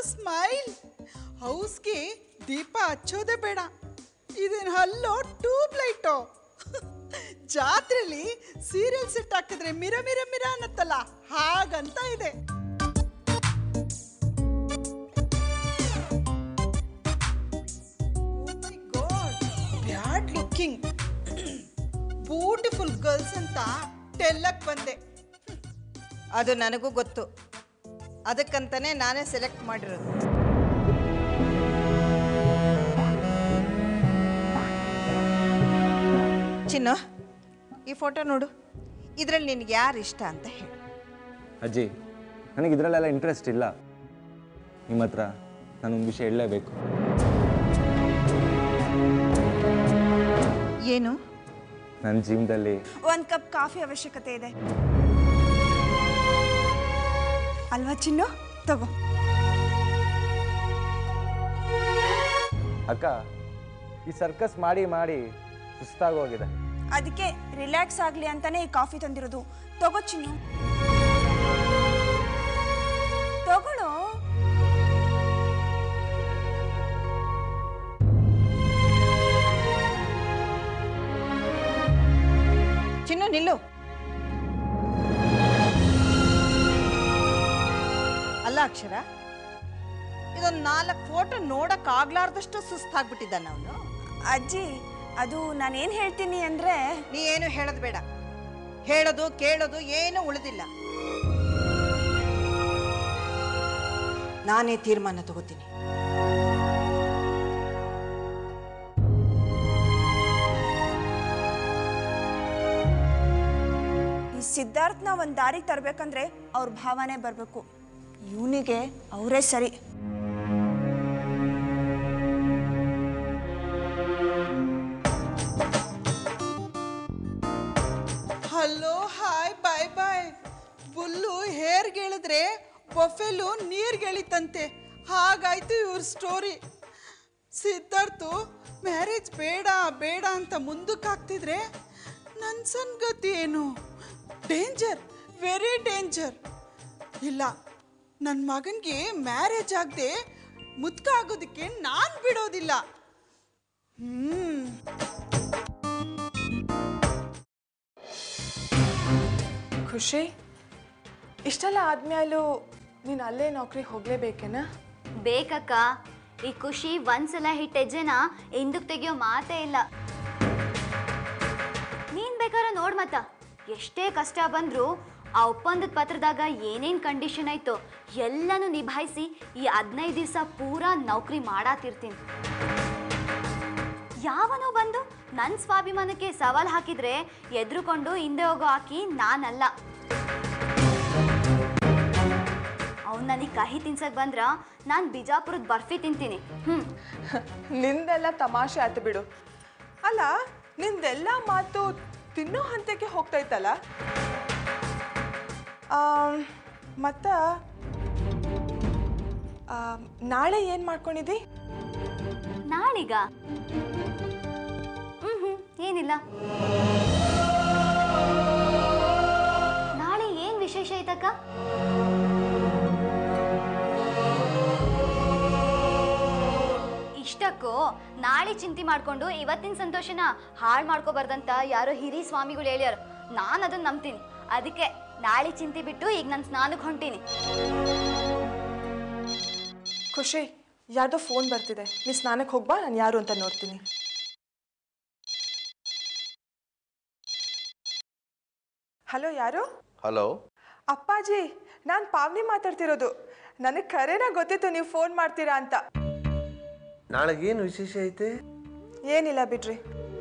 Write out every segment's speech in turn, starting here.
Smile. ಹೌಸ್ಗೆ ದೀಪ ಹಚ್ಚೋದೇ ಬೇಡ. ಇದೇನು ಹಲ್ಲೋ ಟ್ಯೂಬ್ ಲೈಟೋ? ಜಾತ್ರೆಲಿ ಸೀರಿಯಲ್ ಸೆಟ್ ಹಾಕಿದ್ರೆ ಮಿರ ಮಿರ ಮಿರ ಅನ್ನತ್ತಲ್ಲ ಹಾಗಂತ ಇದೆ. ಬ್ಯಾಡ್ ಲುಕಿಂಗ್ ಬ್ಯೂಟಿಫುಲ್ ಗರ್ಲ್ಸ್ ಅಂತ ಟೆಲ್ಲಕ್ ಬಂದೆ. ಅದು ನನಗೂ ಗೊತ್ತು, ಅದಕ್ಕಂತಾನೆ ನಾನೇ ಸೆಲೆಕ್ಟ್ ಮಾಡಿರೋದು. ಚಿನ್ನ, ಈ ಫೋಟೋ ನೋಡು. ಇದರಲ್ಲಿ ನಿನಗೆ ಯಾರು ಇಷ್ಟ ಅಂತ ಹೇಳು. ಅಜ್ಜಿ, ನನಗೆ ಇದರಲ್ಲೆಲ್ಲ ಇಂಟ್ರೆಸ್ಟ್ ಇಲ್ಲ. ನಿಮ್ಮ ಹತ್ರ ನಾನೊಂದು ವಿಷಯ ಹೇಳಲೇಬೇಕು. ಏನು? ನನ್ನ ಜೀವನದಲ್ಲಿ ಒಂದು ಕಪ್ ಕಾಫಿ ಅವಶ್ಯಕತೆ ಇದೆ ಅಲ್ವಾ ಚಿನ್ನು? ತಗೋ. ಅಕ್ಕ, ಈ ಸರ್ಕಸ್ ಮಾಡಿ ಮಾಡಿ ಸುಸ್ತಾಗೋಗಿದೆ. ಅದಕ್ಕೆ ರಿಲ್ಯಾಕ್ಸ್ ಆಗಲಿ ಅಂತಾನೆ ಈ ಕಾಫಿ ತಂದಿರೋದು. ತಗೋ ಚಿನ್ನು, ತಗೊಳ್ಳೋ. ಚಿನ್ನು ನಿಲ್ಲು. ಅಲ್ಲ ಅಕ್ಷರ, ಇದೊಂದು 4 ಫೋಟೋ ನೋಡಕ್ ಆಗ್ಲಾರ್ದಷ್ಟು ಸುಸ್ತಾಗ್ಬಿಟ್ಟಿದ್ದಾನ ಅವನು. ಅಜ್ಜಿ, ಅದು ನಾನೇನು ಹೇಳ್ತೀನಿ ಅಂದರೆ, ನೀ ಏನು ಹೇಳೋದು ಬೇಡ. ಹೇಳೋದು ಕೇಳೋದು ಏನು ಉಳಿದಿಲ್ಲ. ನಾನೇ ತೀರ್ಮಾನ ತಗೋತೀನಿ. ಈ ಸಿದ್ಧಾರ್ಥನ ಒಂದು ದಾರಿಗೆ ತರಬೇಕಂದ್ರೆ ಅವ್ರ ಭಾವನೆ ಬರಬೇಕು. ಇವನಿಗೆ ಅವರೇ ಸರಿ. Hello, hi, bye bye. Bull ಹೇರ್ಗೆ ಹೇಳಿದ್ರೆ ಬೊಫೆಲು ನೀರ್ಗೆ ಎಳಿತಂತೆ. ಹಾಗಾಯ್ತು ಇವ್ರ ಸ್ಟೋರಿ. ಸಿದ್ಧಾರ್ಥು ಮ್ಯಾರೇಜ್ ಬೇಡ ಬೇಡ ಅಂತ ಮುಂದಕ್ಕೆ ಹಾಕ್ತಿದ್ರೆ ನನ್ನ ಸಂಗತಿ ಏನು? Danger, very danger. ಇಲ್ಲ, ನನ್ನ ಮಗನಿಗೆ ಮ್ಯಾರೇಜ್ ಆಗದೆ ಮುದ್ಕ ಆಗೋದಕ್ಕೆ ನಾನು ಬಿಡೋದಿಲ್ಲ. ಖುಷಿ, ಇಷ್ಟೆಲ್ಲ ಆದ್ಮೇಲೂ ನೀನು ಅಲ್ಲೇ ನೌಕರಿಗೆ ಹೋಗಲೇಬೇಕೇನ? ಬೇಕಕ್ಕ. ಈ ಖುಷಿ ಒಂದ್ಸಲ ಹಿಟ್ ಹೆಜ್ಜೆನ ಹಿಂದಕ್ಕೆ ತೆಗಿಯೋ ಮಾತೇ ಇಲ್ಲ. ನೀನ್ ಬೇಕಾದ್ರೆ ನೋಡ್ ಮತ್ತ, ಎಷ್ಟೇ ಕಷ್ಟ ಬಂದ್ರು ಆ ಒಪ್ಪಂದದ ಪತ್ರದಾಗ ಏನೇನು ಕಂಡೀಷನ್ ಆಯ್ತೋ ಎಲ್ಲನೂ ನಿಭಾಯಿಸಿ ಈ 15 ದಿವಸ ಪೂರಾ ನೌಕರಿ ಮಾಡಾತಿರ್ತೀನಿ. ಯಾವನೋ ಬಂದು ನನ್ನ ಸ್ವಾಭಿಮಾನಕ್ಕೆ ಸವಾಲು ಹಾಕಿದ್ರೆ ಎದುರುಕೊಂಡು ಹಿಂದೆ ಹೋಗೋ ಹಾಕಿ ನಾನಲ್ಲ. ಅವ್ನು ನನಗೆ ಕಹಿ ತಿನ್ಸಕ್ ಬಂದ್ರ ನಾನು ಬಿಜಾಪುರದ ಬರ್ಫಿ ತಿಂತೀನಿ. ನಿಂದೆಲ್ಲ ತಮಾಷೆ ಆಯ್ತು ಬಿಡು. ಅಲ್ಲ, ನಿಂದೆಲ್ಲ ಮಾತು ತಿನ್ನೋ ಹಂತಕ್ಕೆ ಹೋಗ್ತೈತಲ್ಲ. ಮತ್ತ ನಾಳೆ ಏನು ಮಾಡ್ಕೊಂಡಿದ್ದಿ? ನಾಳೀಗ ಏನಿಲ್ಲ. ನಾಳೆ ಏನ್ ವಿಶೇಷ ಐತಕ್ಕ? ಇಷ್ಟಕ್ಕೂ ನಾಳೆ ಚಿಂತೆ ಮಾಡ್ಕೊಂಡು ಇವತ್ತಿನ ಸಂತೋಷನ ಹಾಳು ಮಾಡ್ಕೋಬಾರ್ದಂತ ಯಾರೋ ಹಿರಿ ಸ್ವಾಮಿಗಳು ಹೇಳ್ಯಾರ. ನಾನು ಅದನ್ನ ನಂಬ್ತೀನಿ. ಅದಕ್ಕೆ ನಾಳೆ ಚಿಂತೆ ಬಿಟ್ಟು ಈಗ ನಾನು ಸ್ನಾನಕ್ಕೆ ಹೊಂಟೀನಿ. ಖುಷಿ, ಯಾರ್ದೋ ಫೋನ್ ಬರ್ತಿದೆ. ನೀ ಸ್ನಾನಕ್ಕೆ ಹೋಗ್ಬಾ, ನಾನು ಯಾರು ಅಂತ ನೋಡ್ತೀನಿ. ಹಲೋ, ಯಾರು? ಹಲೋ ಅಪ್ಪಾಜಿ, ನಾನು ಪಾವನಿ ಮಾತಾಡ್ತಿರೋದು. ನನಗೆ ಕರೆನ ಗೊತ್ತಿತ್ತು ನೀವು ಫೋನ್ ಮಾಡ್ತೀರಾ ಅಂತ. ನಾಳೆಗೇನು ವಿಶೇಷ ಐತೆ? ಏನಿಲ್ಲ ಬಿಡ್ರಿ.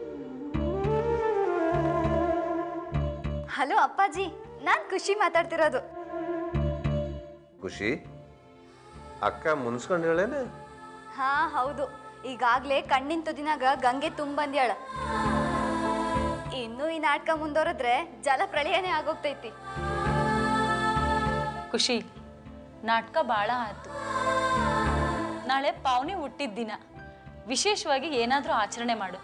ಹಲೋ ಅಪ್ಪಾಜಿ, ನಾನು ಖುಷಿ ಮಾತಾಡ್ತಿರೋದು. ಖುಷಿ, ಅಕ್ಕ ಮುನ್ಸ್ಕೊಂಡು ಹೇಳೇನೆ? ಹಾ ಹೌದು, ಈಗಾಗ್ಲೇ ಕಣ್ಣಿನ ತುದಿನಾಗ ಗಂಗೆ ತುಂಬಂದ್ಯಾಳ. ಇನ್ನು ಈ ನಾಟಕ ಮುಂದುವರೆದ್ರೆ ಜಲಪ್ರಳಯನೇ ಆಗೋಗ್ತೈತಿ. ಖುಷಿ, ನಾಟಕ ಭಾಳ ಆಯ್ತು. ನಾಳೆ ಪಾವನಿ ಹುಟ್ಟಿದ ದಿನ, ವಿಶೇಷವಾಗಿ ಏನಾದರೂ ಆಚರಣೆ ಮಾಡು.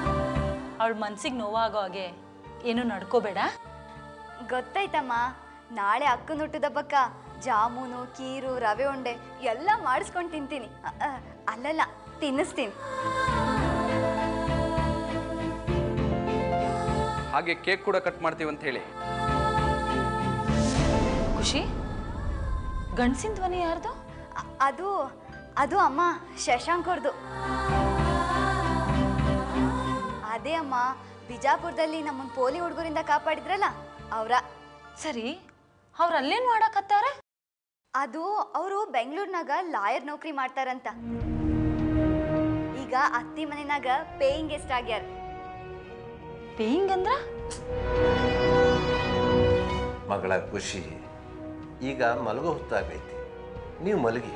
ಅವಳ ಮನ್ಸಿಗೆ ನೋವಾಗೋ ಹಾಗೆ ಏನು ನಡ್ಕೋಬೇಡ. ಗೊತ್ತಾಯ್ತಮ್ಮ, ನಾಳೆ ಅಕ್ಕನ ಹುಟ್ಟಿದಬ್ಬಕ್ಕ ಜಾಮೂನು ಕೀರು ರವೆ ಉಂಡೆ ಎಲ್ಲ ಮಾಡಿಸ್ಕೊಂಡು ತಿಂತೀನಿ. ಅಲ್ಲಲ್ಲ, ತಿನ್ನಿಸ್ತೀನಿ. ಹಾಗೆ ಕೇಕ್ ಕೂಡ ಕಟ್ ಮಾಡ್ತೀವಿ ಅಂತ ಹೇಳಿ. ಖುಷಿ, ಗಂಡಸಿನ ಧ್ವನಿ ಯಾರ್ದು? ಅದು ಅದು ಅಮ್ಮ ಶಶಾಂಕ್ ಅವ್ರದ್ದು. ಅದೇ ಅಮ್ಮ, ಬಿಜಾಪುರದಲ್ಲಿ ನಮ್ಮನ್ನು ಪೋಲಿ ಹುಡುಗರಿಂದ ಕಾಪಾಡಿದ್ರಲ್ಲ ಅವರ. ಸರಿ, ಅವ್ರು ಅಲ್ಲೇನು ಮಾಡಕತ್ತಾರ? ಅದು ಅವರು ಬೆಂಗಳೂರಿನಾಗ ಲಾಯರ್ ನೌಕರಿ ಮಾಡ್ತಾರಂತ. ಈಗ ಅತ್ತಿ ಮನೆನಾಗ ಪೇಯಿಂಗ್ ಗೆಸ್ಟ್ ಆಗ್ಯಾರ. ಪೇಯಿಂಗ್ ಅಂದ್ರ? ಮಗಳ ಖುಷಿ, ಈಗ ಮಲಗೋ ಹೊತ್ತಾಗೈತಿ, ನೀವು ಮಲಗಿ.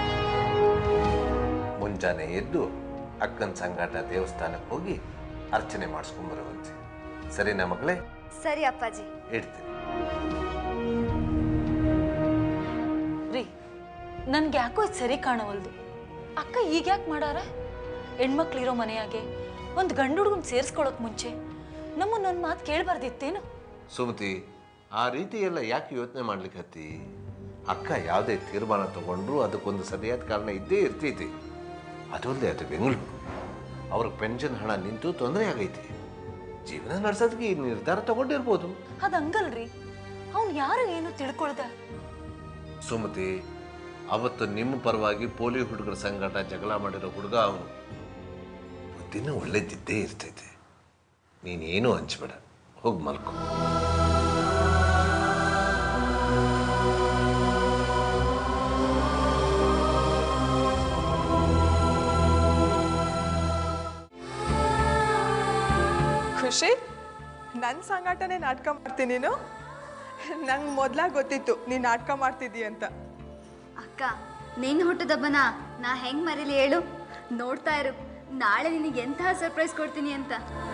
ಮುಂಜಾನೆ ಎದ್ದು ಅಕ್ಕನ ಸಂಗಾಟ ದೇವಸ್ಥಾನಕ್ಕೆ ಹೋಗಿ ಅರ್ಚನೆ ಮಾಡಿಸ್ಕೊಂಬರುವಂತೆ. ಸರಿನಾ ಮಗಳೇ? ಸರಿ ಅಪ್ಪಾಜಿ, ಇಡ್ತೀನಿ. ರೀ, ನನ್ಗೆ ಯಾಕೋ ಇದು ಸರಿ ಕಾಣವಲ್ದು. ಅಕ್ಕ ಈಗ ಯಾಕೆ ಮಾಡಾರ? ಹೆಣ್ಮಕ್ಳಿರೋ ಮನೆಯಾಗೆ ಒಂದು ಗಂಡು ಹುಡುಗನ್ ಸೇರಿಸ್ಕೊಳಕ್ ಮುಂಚೆ ನಮ್ಮನ್ನೊಂದು ಮಾತು ಕೇಳಬಾರ್ದಿತ್ತೇನು? ಸುಮತಿ, ಆ ರೀತಿ ಎಲ್ಲ ಯಾಕೆ ಯೋಚನೆ ಮಾಡ್ಲಿಕ್ಕೆ ಹತ್ತಿ? ಅಕ್ಕ ಯಾವುದೇ ತೀರ್ಮಾನ ತಗೊಂಡ್ರು ಅದಕ್ಕೊಂದು ಸರಿಯಾದ ಕಾರಣ ಇದ್ದೇ ಇರ್ತೈತಿ. ಅದಲ್ಲದೆ ಅದು ಬೆಂಗಳೂರು, ಅವ್ರಿಗೆ ಪೆನ್ಷನ್ ಹಣ ನಿಂತು ತೊಂದರೆ ಆಗೈತಿ. ಜೀವನ ನಡೆಸೋದಕ್ಕೆ ಈ ನಿರ್ಧಾರ ತಗೊಂಡಿರ್ಬೋದು. ಅದು ಹಂಗಲ್ರಿ, ಅವ್ನು ಯಾರು ಏನು ತಿಳ್ಕೊಳ್ದ? ಸುಮತಿ, ಅವತ್ತು ನಿಮ್ಮ ಪರವಾಗಿ ಪೋಲಿ ಹುಡುಗರ ಸಂಗಾಟ ಜಗಳ ಮಾಡಿರೋ ಹುಡುಗ ಅವನು. ಬುದ್ಧಿನೂ ಒಳ್ಳೇದಿದ್ದೇ ಇರ್ತೈತೆ. ನೀನೇನು ಹಂಚ್ಬೇಡ, ಹೋಗಿ ಮಲ್ಕೊ. ಖುಷಿ, ನನ್ನ ಸಂಗಾಟನೇ ನಾಟಕ ಮಾಡ್ತೀನಿ ನೀನು? ನಂಗೆ ಮೊದಲಾಗಿ ಗೊತ್ತಿತ್ತು ನೀನು ನಾಟಕ ಮಾಡ್ತಿದ್ದೀಯ ಅಂತ. ಅಕ್ಕ, ನಿನ್ನ ಹುಟ್ಟದಬ್ಬನ ನಾ ಹೆಂಗ್ ಮರೀಲಿ ಹೇಳು? ನೋಡ್ತಾ ಇರು, ನಾಳೆ ನಿನಗೆ ಎಂತಹ ಸರ್ಪ್ರೈಸ್ ಕೊಡ್ತೀನಿ ಅಂತ.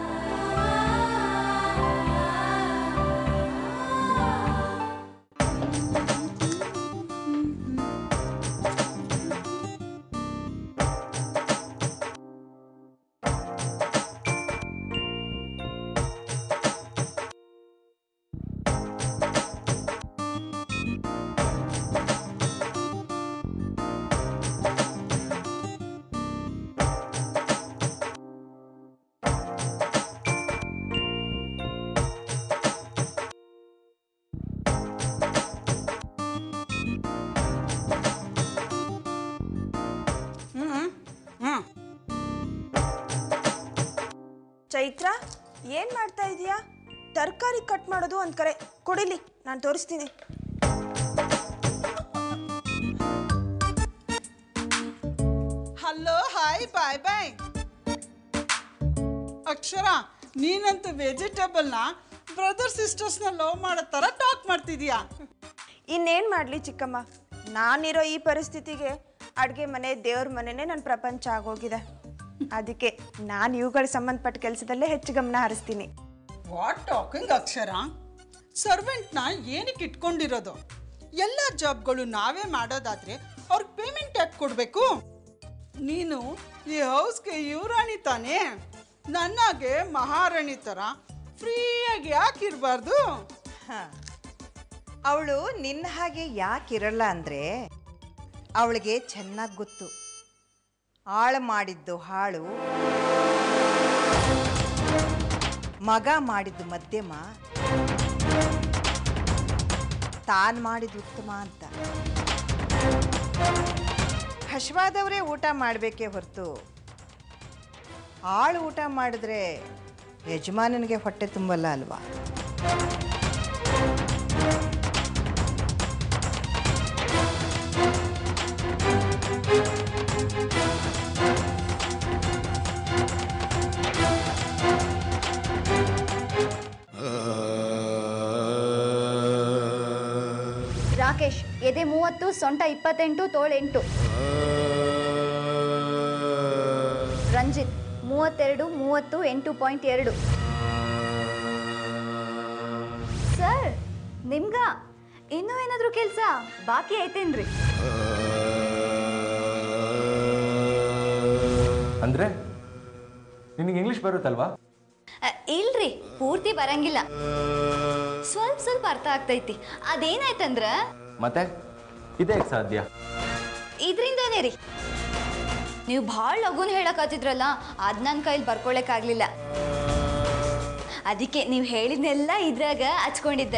ಚೈತ್ರ, ಏನು ಮಾಡ್ತಾ ಇದೀಯಾ? ತರಕಾರಿ ಕಟ್ ಮಾಡೋದು ಒಂದು ಕರೆ ಕೊಡಿಲಿ, ನಾನು ತೋರಿಸ್ತೀನಿ. Hello, hi, bye bye. Akshara, ನೀನಂತೂ ವೆಜಿಟೇಬಲ್ನ ಬ್ರದರ್ ಸಿಸ್ಟರ್ಸ್ನ ಲವ್ ಮಾಡೋ ಥರ ಟಾಕ್ ಮಾಡ್ತಿದ್ಯಾ. ಇನ್ನೇನು ಮಾಡಲಿ ಚಿಕ್ಕಮ್ಮ, ನಾನಿರೋ ಈ ಪರಿಸ್ಥಿತಿಗೆ ಅಡುಗೆ ಮನೆ ದೇವ್ರ ಮನೆಯೇ ನನ್ನ ಪ್ರಪಂಚ ಆಗೋಗಿದೆ. ಅದಕ್ಕೆ ನಾನು ಇವುಗಳ ಸಂಬಂಧಪಟ್ಟ ಕೆಲಸದಲ್ಲೇ ಹೆಚ್ಚು ಗಮನ ಹರಿಸ್ತೀನಿ. ವಾಟ್ ಟಾಕಿಂಗ್ ಅಕ್ಷರ? ಸರ್ವೆಂಟ್ನ ಏನಕ್ಕೆ ಇಟ್ಕೊಂಡಿರೋದು? ಎಲ್ಲ ಜಾಬ್ಗಳು ನಾವೇ ಮಾಡೋದಾದ್ರೆ ಅವ್ರಿಗೆ ಪೇಮೆಂಟ್ ಯಾಕೆ ಕೊಡಬೇಕು? ನೀನು ಈ ಹೌಸ್ಗೆ ಯುವರಾಣಿ ತಾನೇ, ನನ್ನಾಗೆ ಮಹಾರಾಣಿ ಥರ ಫ್ರೀಯಾಗಿ ಯಾಕಿರಬಾರ್ದು? ಅವಳು ನಿನ್ನ ಹಾಗೆ ಯಾಕಿರಲ್ಲ ಅಂದರೆ ಅವಳಿಗೆ ಚೆನ್ನಾಗಿ ಗೊತ್ತು, ಆಳು ಮಾಡಿದ್ದು ಹಾಳು, ಮಗ ಮಾಡಿದ್ದು ಮಧ್ಯಮ, ತಾನು ಮಾಡಿದ್ದು ಉತ್ತಮ ಅಂತ. ಹಶ್ವಾದವರೇ ಊಟ ಮಾಡಬೇಕೇ ಹೊರತು ಆಳು ಊಟ ಮಾಡಿದ್ರೆ ಯಜಮಾನನಿಗೆ ಹೊಟ್ಟೆ ತುಂಬಲ್ಲ ಅಲ್ವಾ? ರಾಕೇಶ್, ಎದೆ 30, ಸೊಂಟ 28, ತೋಳು 8. ರಂಜಿತ್ 32, 30, 8.2. ಸರ್, ನಿಮ್ಗ ಇನ್ನೂ ಏನಾದರೂ ಕೆಲಸ ಬಾಕಿ ಐತೇನ್ರಿ? ಅಂದರೆ ನಿನಗೆ ಇಂಗ್ಲೀಷ್ ಬರುತ್ತಲ್ವಾ? ಇಲ್ರಿ, ಪೂರ್ತಿ ಬರಂಗಿಲ್ಲ, ಸ್ವಲ್ಪ ಸ್ವಲ್ಪ ಅರ್ಥ ಆಗ್ತೈತಿ. ಅದೇನಾಯ್ತಂದ್ರ ಮತ್ತೆ ಇದೇ ಸಾಧ್ಯ? ಇದ್ರಿಂದಾನೇ ರೀ, ನೀವು ಭಾಳ ಲಗುನ್ ಹೇಳಕತ್ತಿದ್ರಲ್ಲ, ಅದ್ ನನ್ನ ಕೈಲಿ ಬರ್ಕೊಳಕ್ಕಾಗ್ಲಿಲ್ಲ. ಅದಕ್ಕೆ ನೀವು ಹೇಳಿದ್ನೆಲ್ಲ ಇದ್ರಾಗ ಹಚ್ಕೊಂಡಿದ್ದೆ.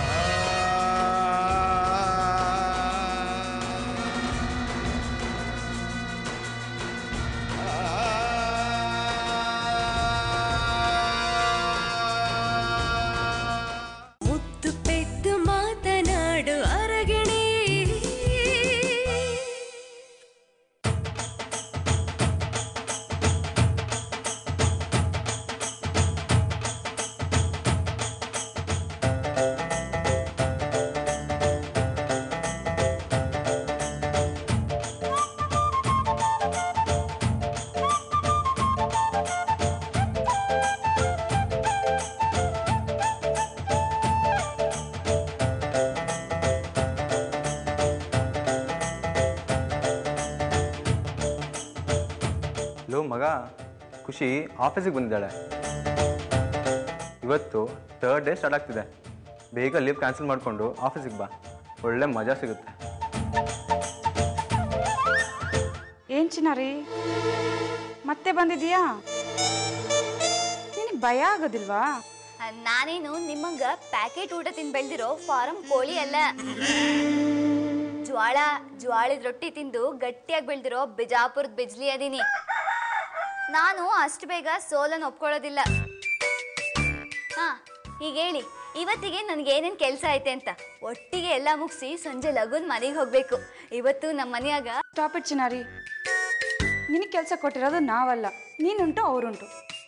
ಲೋ ಮಗ, ಖುಷಿ ಆಫೀಸಿಗೆ ಬಂದಿದ್ದಾಳೆ. ಇವತ್ತು 3rd ಡೇ ಸ್ಟಾರ್ಟ್ ಆಗ್ತಿದೆ. ಬೇಗ ಲೀವ್ ಕ್ಯಾನ್ಸಲ್ ಮಾಡಿಕೊಂಡು ಆಫೀಸಿಗೆ ಬಾ, ಒಳ್ಳೆ ಮಜಾ ಸಿಗುತ್ತೆ. ಏನು ಚಿನ್ನಾರಿ, ಮತ್ತೆ ಬಂದಿದೀಯಾ? ನಿನಗೆ ಭಯ ಆಗೋದಿಲ್ವಾ? ನಾನೇನು ನಿಮ್ಮಂಗ ಪ್ಯಾಕೆಟ್ ಊಟ ತಿಂದು ಬೆಳೆದಿರೋ ಫಾರಂ ಕೋಳಿ ಅಲ್ಲ. ಜ್ವಾಳದ ರೊಟ್ಟಿ ತಿಂದು ಗಟ್ಟಿಯಾಗಿ ಬೆಳೆದಿರೋ ಬಿಜಾಪುರದ ಬಿಜ್ಲಿ ಅದೀನಿ. ನಾನು ಅಷ್ಟು ಬೇಗ ಸೋಲನ್ನು ಒಪ್ಕೊಳ್ಳೋದಿಲ್ಲ. ಈಗ ಹೇಳಿ, ಇವತ್ತಿಗೆ ನನಗೆ ಏನೇನು ಕೆಲಸ ಐತೆ ಅಂತ. ಒಟ್ಟಿಗೆ ಎಲ್ಲ ಮುಗಿಸಿ ಸಂಜೆ ಲಗುನ್ ಮನೆಗೆ ಹೋಗ್ಬೇಕು. ಇವತ್ತು ನಮ್ಮ ಮನೆಯಾಗ ಸ್ಟಾಪ್ ಇಟ್ ಚಿನ್ನಾರಿ, ನಿನಗೆ ಕೆಲಸ ಕೊಟ್ಟಿರೋದು ನಾವಲ್ಲ, ನೀನುಂಟು ಅವರುಂಟು.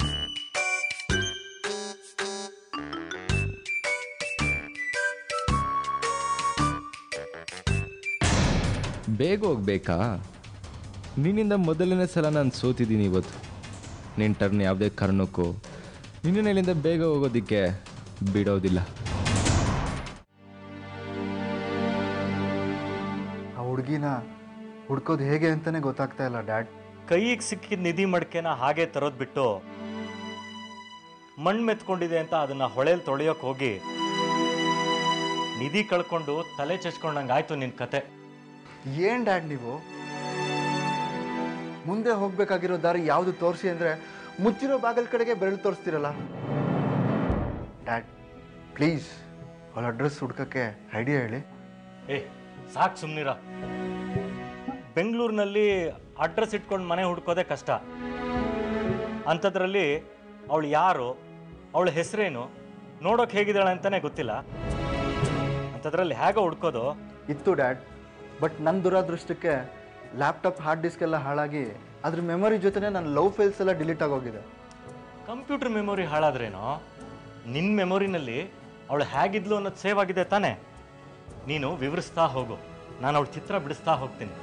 ಬೇಗ ಹೋಗ್ಬೇಕಾ? ನಿನ್ನಿಂದ ಮೊದಲನೇ ಸಲ ನಾನು ಸೋತಿದ್ದೀನಿ ಇವತ್ತು. ನಿನ್ನ ಟರ್ನ್ ಯಾವುದೇ ಕಾರಣಕ್ಕೂ ನಿನ್ನ ಇಲ್ಲಿಂದ ಬೇಗ ಹೋಗೋದಕ್ಕೆ ಬಿಡೋದಿಲ್ಲ. ಆ ಹುಡುಗಿನ ಹುಡ್ಕೋದು ಹೇಗೆ ಅಂತಲೇ ಗೊತ್ತಾಗ್ತಾ ಇಲ್ಲ ಡ್ಯಾಡ್. ಕೈಗೆ ಸಿಕ್ಕಿದ ನಿಧಿ ಮಡಿಕೆನ ಹಾಗೆ ತರೋದು ಬಿಟ್ಟು ಮಣ್ಣು ಮೆತ್ಕೊಂಡಿದೆ ಅಂತ ಅದನ್ನು ಹೊಳೆಯಲ್ಲಿ ತೊಳೆಯೋಕೆ ಹೋಗಿ ನಿಧಿ ಕಳ್ಕೊಂಡು ತಲೆ ಚಚ್ಕೊಂಡಂಗೆ ಆಯ್ತು ನಿನ್ನ ಕತೆ. ಏನು ಡ್ಯಾಡ್ ನೀವು ಮುಂದೆ ಹೋಗ್ಬೇಕಾಗಿರೋ ದಾರಿ ಯಾವುದು ತೋರಿಸಿ ಅಂದರೆ ಮುಚ್ಚಿರೋ ಬಾಗಲ್ ಕಡೆಗೆ ಬೆರಳು ತೋರಿಸ್ತಿರಲ್ಲ. ಡ್ಯಾಡ್ ಪ್ಲೀಸ್ ಅವಳ ಅಡ್ರೆಸ್ ಹುಡ್ಕಕ್ಕೆ ಐಡಿಯಾ ಹೇಳಿ. ಸಾಕು ಸುಮ್ಮನಿರ. ಬೆಂಗಳೂರಿನಲ್ಲಿ ಅಡ್ರೆಸ್ ಇಟ್ಕೊಂಡು ಮನೆ ಹುಡ್ಕೋದೇ ಕಷ್ಟ. ಅಂಥದ್ರಲ್ಲಿ ಅವಳು ಯಾರು, ಅವಳ ಹೆಸರೇನು, ನೋಡೋಕೆ ಹೇಗಿದ್ದಾಳೆ ಅಂತಲೇ ಗೊತ್ತಿಲ್ಲ. ಅಂಥದ್ರಲ್ಲಿ ಹೇಗೆ ಹುಡ್ಕೋದು? ಇತ್ತು ಡ್ಯಾಡ್, ಬಟ್ ನನ್ನ ದುರಾದೃಷ್ಟಕ್ಕೆ ಲ್ಯಾಪ್ಟಾಪ್ ಹಾರ್ಡ್ ಡಿಸ್ಕ್ ಎಲ್ಲ ಹಾಳಾಗಿ ಅದ್ರ ಮೆಮೊರಿ ಜೊತೆನೇ ನನ್ನ ಲವ್ ಫೈಲ್ಸ್ ಎಲ್ಲ ಡಿಲೀಟ್ ಆಗೋಗಿದೆ. ಕಂಪ್ಯೂಟರ್ ಮೆಮೊರಿ ಹಾಳಾದ್ರೇನೋ, ನಿನ್ನ ಮೆಮೊರಿನಲ್ಲಿ ಅವಳು ಹೇಗಿದ್ಲು ಅನ್ನೋದು ಸೇವ್ ಆಗಿದೆ ತಾನೇ. ನೀನು ವಿವರಿಸ್ತಾ ಹೋಗು, ನಾನು ಅವಳ ಚಿತ್ರ ಬಿಡಿಸ್ತಾ ಹೋಗ್ತೀನಿ.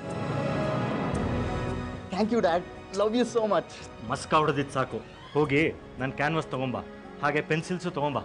Thank you dad, love you so much. ಮಸ್ಕ ಹೊಡೆದಿದ್ದು ಸಾಕು. ಹೋಗಿ ನನ್ನ ಕ್ಯಾನ್ವಸ್ ತೊಗೊಂಬ, ಹಾಗೆ ಪೆನ್ಸಿಲ್ಸು ತೊಗೊಂಬ.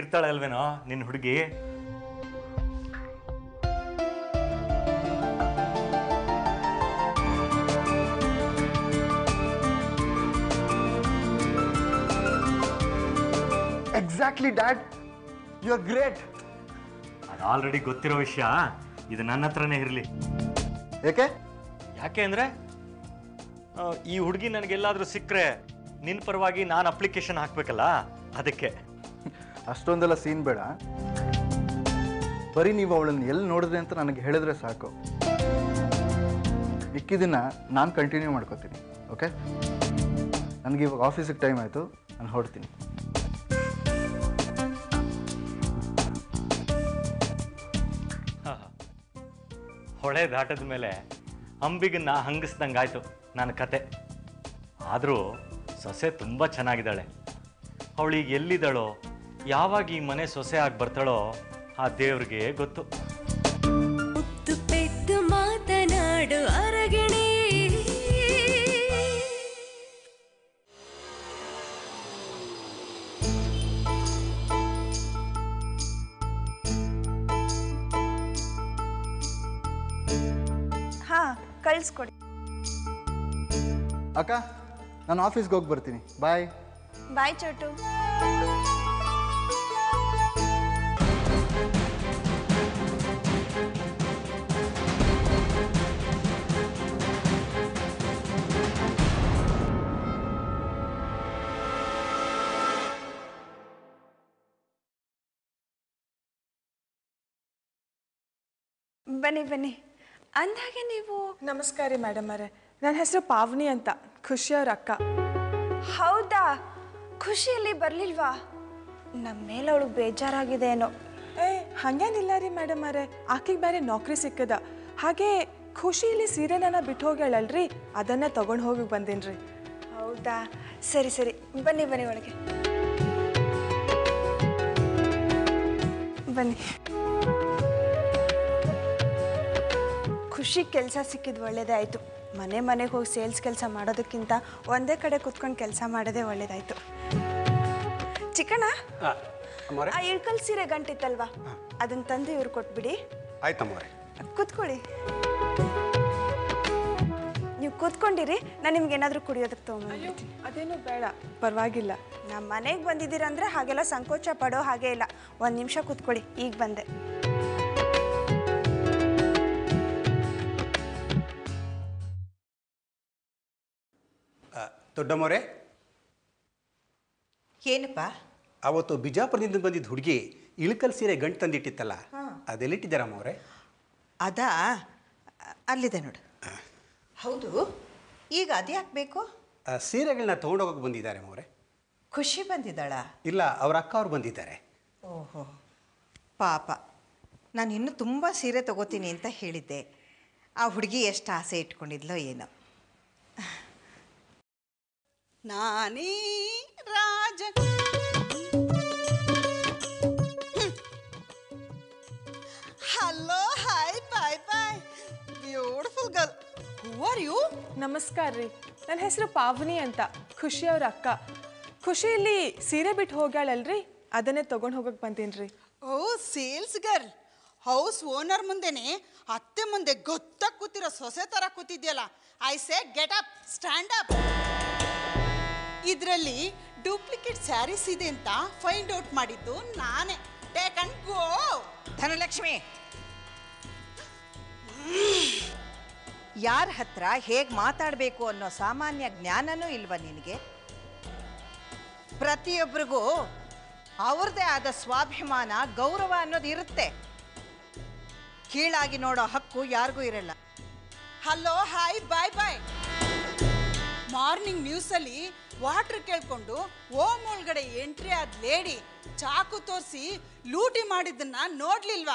ಇರ್ತಾಳೆ ಅಲ್ವೇನೋ ನಿನ್ನ ಹುಡುಗಿ? Exactly dad, you are great. ಅದು ಆಲ್ರೆಡಿ ಗೊತ್ತಿರೋ ವಿಷಯ, ಇದು ನನ್ನ ಹತ್ರನೇ ಇರಲಿ. ಯಾಕೆ? ಯಾಕೆ ಅಂದರೆ ಈ ಹುಡುಗಿ ನನಗೆಲ್ಲಾದರೂ ಸಿಕ್ಕರೆ ನಿನ್ನ ಪರವಾಗಿ ನಾನು ಅಪ್ಲಿಕೇಶನ್ ಹಾಕಬೇಕಲ್ಲ, ಅದಕ್ಕೆ. ಅಷ್ಟೊಂದೆಲ್ಲ ಸೀನ್ ಬೇಡ. ಬರೀ ನೀವು ಅವಳನ್ನು ಎಲ್ಲಿ ನೋಡಿದ್ರೆ ಅಂತ ನನಗೆ ಹೇಳಿದ್ರೆ ಸಾಕು. ಮಿಕ್ಕಿದ್ದನ್ನು ನಾನು ಕಂಟಿನ್ಯೂ ಮಾಡ್ಕೋತೀನಿ. ಓಕೆ? ನನಗೆ ಇವಾಗ ಆಫೀಸಿಗೆ ಟೈಮ್ ಆಯಿತು, ನಾನು ಹೊರಡ್ತೀನಿ. ಹೊಳೆ ದಾಟದ ಮೇಲೆ ಅಂಬಿಗನ್ನ ಹಂಗಿಸ್ದಂಗಾಯ್ತು ನನ್ನ ಕತೆ. ಆದರೂ ಸೊಸೆ ತುಂಬ ಚೆನ್ನಾಗಿದ್ದಾಳೆ. ಅವಳಿಗೆ ಎಲ್ಲಿದ್ದಾಳೋ, ಯಾವಾಗ ಈ ಮನೆ ಸೊಸೆ ಆಗಿ ಬರ್ತಾಳೋ ಆ ದೇವ್ರಿಗೆ ಗೊತ್ತು. ಮುತ್ತು ಪೆದ್ದು ಮಾತನಾಡು ಅರಗಣೆ. ಹಾ, ಕಳಿಸ್ಕೊಡಿ. ಅಕ್ಕ, ನಾನು ಆಫೀಸ್ಗೆ ಹೋಗಿ ಬರ್ತೀನಿ. ಬಾಯ್. ಬಾಯ್ ಚೋಟು. ಬನ್ನಿ ಬನ್ನಿ. ಅಂದಾಗೆ ನೀವು? ನಮಸ್ಕಾರ ರೀ ಮೇಡಮ್ ಅವರೇ, ನನ್ನ ಹೆಸರು ಪಾವನಿ ಅಂತ, ಖುಷಿಯವ್ರ ಅಕ್ಕ. ಹೌದಾ? ಖುಷಿಯಲ್ಲಿ ಬರಲಿಲ್ವಾ? ನಮ್ಮ ಮೇಲೆ ಅವಳು ಬೇಜಾರಾಗಿದೆ ಏನೋ. ಹಾಗೇನಿಲ್ಲ ರೀ ಮೇಡಮ್ ಅವರೇ, ಆಕೆಗೆ ಬೇರೆ ನೌಕರಿ ಸಿಕ್ಕದ. ಹಾಗೆ ಖುಷಿಯಲ್ಲಿ ಸೀರೆನ ಬಿಟ್ಟು ಹೋಗ್ಯಾಳಲ್ರಿ, ಅದನ್ನ ತಗೊಂಡು ಹೋಗಿ ಬಂದೇನ್ರಿ. ಹೌದಾ? ಸರಿ ಸರಿ, ಬನ್ನಿ ಬನ್ನಿ ಒಳಗೆ ಬನ್ನಿ. ಖುಷಿ ಕೆಲಸ ಸಿಕ್ಕಿದ್ದು ಒಳ್ಳೇದೇ ಆಯಿತು. ಮನೆಗೆ ಹೋಗಿ ಸೇಲ್ಸ್ ಕೆಲಸ ಮಾಡೋದಕ್ಕಿಂತ ಒಂದೇ ಕಡೆ ಕುತ್ಕೊಂಡು ಕೆಲಸ ಮಾಡೋದೇ ಒಳ್ಳೇದಾಯಿತು. ಚಿಕ್ಕಣ್ಣ, ಆ ಇಳ್ಕಲ್ ಸೀರೆ ಗಂಟಿತ್ತಲ್ವಾ, ಅದನ್ನ ತಂದು ಇವ್ರು ಕೊಟ್ಬಿಡಿ. ಆಯ್ತಮ್ಮವ್ರೆ. ಕೂತ್ಕೊಳ್ಳಿ. ನೀವು ಕೂತ್ಕೊಂಡಿರಿ, ನಾನು ನಿಮ್ಗೆ ಏನಾದರೂ ಕುಡಿಯೋದಕ್ಕೆ ತೊಗೊಂಡ್ಬರ್ತೀನಿ. ಅದೇನು ಬೇಡ, ಪರವಾಗಿಲ್ಲ. ನಮ್ಮ ಮನೆಗೆ ಬಂದಿದ್ದೀರಂದ್ರೆ ಹಾಗೆಲ್ಲ ಸಂಕೋಚ ಪಡೋ ಹಾಗೆ ಇಲ್ಲ. ಒಂದು ನಿಮಿಷ ಕೂತ್ಕೊಳ್ಳಿ, ಈಗ ಬಂದೆ. ದೊಡ್ಡಮ್ಮವ್ರೆ, ಏನಪ್ಪ? ಅವತ್ತು ಬಿಜಾಪುರದಿಂದ ಬಂದಿದ್ದ ಹುಡುಗಿ ಇಳಕಲ್ ಸೀರೆ ಗಂಟು ತಂದಿಟ್ಟಿತ್ತಲ್ಲ, ಅದೆಲ್ಲಿಟ್ಟಿದ್ದಾರಮ್ಮವ್ರೆ? ಅದಾ, ಅಲ್ಲಿದೆ ನೋಡು. ಹೌದು, ಈಗ ಅದ್ಯಾಕೆ ಬೇಕು? ಸೀರೆಗಳನ್ನ ತೊಗೊಂಡೋಗಕ್ಕೆ ಬಂದಿದ್ದಾರೆ ಅಮ್ಮವ್ರೆ. ಖುಷಿ ಬಂದಿದ್ದಾಳ? ಇಲ್ಲ, ಅವ್ರ ಅಕ್ಕ ಅವ್ರು ಬಂದಿದ್ದಾರೆ. ಓಹೋ ಪಾಪ, ನಾನು ಇನ್ನೂ ತುಂಬ ಸೀರೆ ತಗೋತೀನಿ ಅಂತ ಹೇಳಿದ್ದೆ. ಆ ಹುಡುಗಿ ಎಷ್ಟು ಆಸೆ ಇಟ್ಕೊಂಡಿದ್ಲೋ ಏನೋ. ನಾನೇ ರಾಜ. Hello, hi, bye bye, beautiful girl. Who are you? ನಮಸ್ಕಾರ ರೀ, ನನ್ನ ಹೆಸರು ಪಾವನಿ ಅಂತ, ಖುಷಿಯವ್ರ ಅಕ್ಕ. ಖುಷಿಯಲ್ಲಿ ಸೀರೆ ಬಿಟ್ಟು ಹೋಗ್ಯಾಳಲ್ರಿ, ಅದನ್ನೇ ತಗೊಂಡು ಹೋಗಕ್ಕೆ ಬಂದೇನ್ರಿ. Oh, sales girl. House owner ಮುಂದೆನೆ ಅತ್ತೆ ಮುಂದೆ ಗೊತ್ತಾಗಿ ಕೂತಿರೋ ಸೊಸೆ ಥರ ಕೂತಿದ್ಯಲ್ಲ. I say get up, stand up. ಇದರಲ್ಲಿ ಡೂಪ್ಲಿಕೇಟ್ ಸ್ಯಾರೀಸ್ ಇದೆ ಅಂತ ಫೈಂಡ್ ಔಟ್ ಮಾಡಿದ್ದು ನಾನೇ. Take and go. ಧನಲಕ್ಷ್ಮಿ, ಯಾರ ಹತ್ರ ಹೇಗೆ ಮಾತಾಡಬೇಕು ಅನ್ನೋ ಸಾಮಾನ್ಯ ಜ್ಞಾನನೂ ಇಲ್ವಾ ನಿನಗೆ? ಪ್ರತಿಯೊಬ್ಬರಿಗೂ ಅವ್ರದ್ದೇ ಆದ ಸ್ವಾಭಿಮಾನ, ಗೌರವ ಅನ್ನೋದು ಇರುತ್ತೆ. ಕೀಳಾಗಿ ನೋಡೋ ಹಕ್ಕು ಯಾರಿಗೂ ಇರಲ್ಲ. Hello, hi, bye bye. Morning ನ್ಯೂಸಲ್ಲಿ ವಾಟ್ರ್ ಕೇಳ್ಕೊಂಡು ಓಮ್ ಒಳಗಡೆ ಎಂಟ್ರಿ ಆದ ಲೇಡಿ ಚಾಕು ತೋರಿಸಿ ಲೂಟಿ ಮಾಡಿದ್ದನ್ನ ನೋಡ್ಲಿಲ್ವಾ?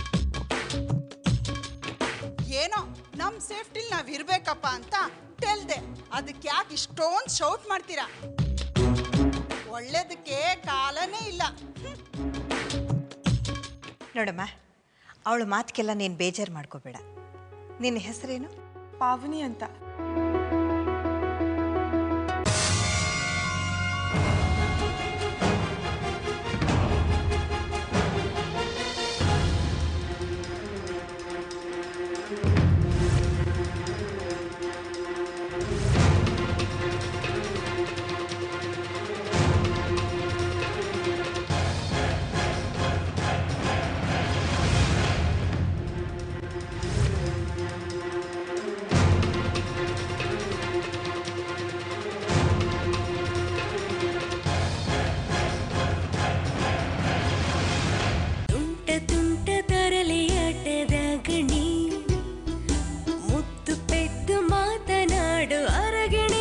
ಏನೋ ನಮ್ಮ ಸೇಫ್ಟಿಲಿ ನಾವು ಇರ್ಬೇಕಪ್ಪ ಅಂತ ತೆಲ್ದೆ. ಅದಕ್ಕೆ ಯಾಕೆ ಇಷ್ಟೊಂದು ಶೌಟ್ ಮಾಡ್ತೀರಾ? ಒಳ್ಳೇದಕ್ಕೆ ಕಾಲನೇ ಇಲ್ಲ. ನೋಡಮ್ಮ, ಅವಳ ಮಾತಿಗೆಲ್ಲ ನೀನು ಬೇಜಾರು ಮಾಡ್ಕೋಬೇಡ. ನಿನ್ನ ಹೆಸರೇನು? ಪಾವನಿ ಅಂತ. ಅರಗಿಣಿ